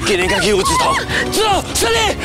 既然敢欺负子彤，走，是你！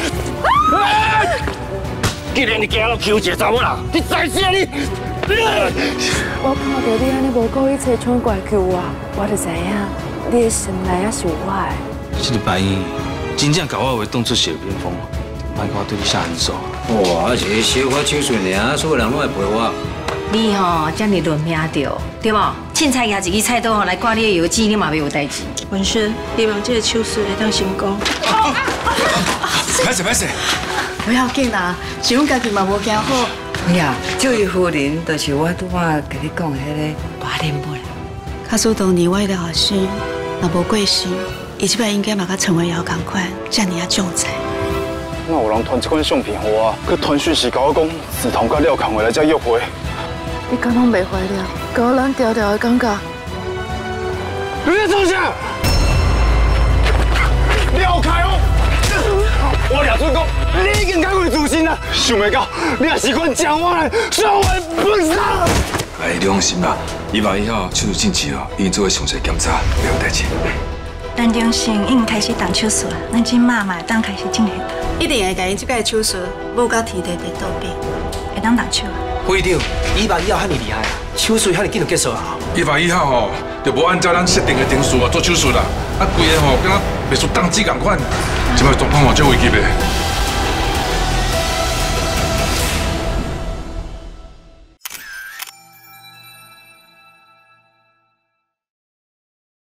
既然你今日欺负一个查某人，你在死你！ 我看到你安尼无故意找窗怪救我，我就知影你的心内也是有我的。 这个白衣真正把我话当作小边锋，莫甲我对你下狠手。 哇，是小可手顺尔，所有人拢会陪我。 你吼，这么论命着，对无？凊彩拿一支菜刀吼来挂你的药剂，你嘛袂有代志。 文轩，希望这个手术会当成功。 歹势歹势， 不要紧啦，是阮家己嘛无惊好。 哎呀，这位夫人就是我拄仔甲你讲的迄个大人物。 假使当年我的后生若无过世，伊即摆应该嘛甲陈伟尧同款，遮尔啊壮才。 那有人传这款相片给我，佮传讯息甲我讲，梓潼甲廖康回来才约会。 你敢拢袂怀了，给我咱调调的感觉。 你在做啥？廖凯哦！我廖春公，你已经改过自新啦，想袂到你也是款将我来双魂不杀。 哎，你放心啦，伊万以后手术进去哦，已经做过详细检查，没有代志。 咱中心已经开始动手术啊，咱今嘛会当开始进行。 一定会甲伊即个手术补到体内的倒病， 会当动手啊。 不一定，伊万以后遐尼厉害啊，手术遐尼紧就结束啊。 伊万以后吼，就无按照咱设定的定数啊做手术啦，啊，规个吼，敢若袂输当机共款，即摆状况嘛足危急的。